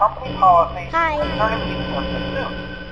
company policy Hi. concerning the use of the suit.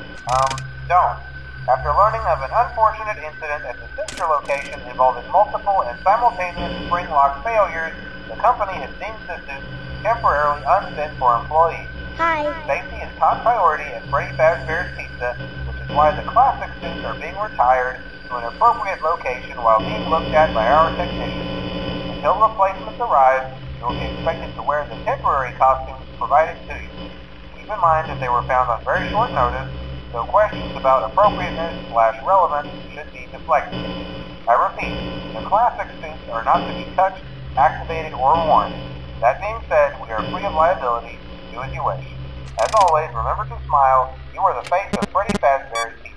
Don't. After learning of an unfortunate incident at the sister location involving multiple and simultaneous spring lock failures, the company has deemed the suit temporarily unfit for employees. Hi. Safety is top priority at Freddy Fazbear's Pizza, which is why the classic suits are being retired to an appropriate location while being looked at by our technicians. Until replacements arrive, you will be expected to wear the temporary costumes provided to you. Keep in mind that they were found on very short notice, so questions about appropriateness/relevance should be deflected. I repeat, the classic suits are not to be touched, activated, or worn. That being said, we are free of liability. Do as you wish. As always, remember to smile. You are the face of Freddy Fazbear's Pizza.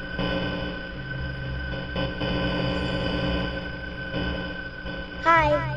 Hi.